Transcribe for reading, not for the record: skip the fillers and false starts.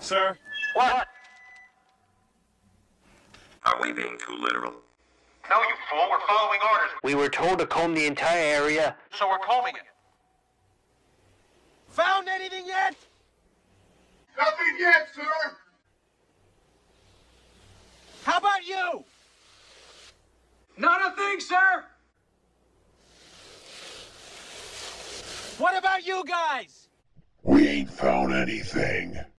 Sir? What? Are we being too literal? No, you fool. We're following orders. We were told to comb the entire area. So we're combing it. Found anything yet? Nothing yet, sir! How about you? Not a thing, sir! What about you guys? We ain't found anything.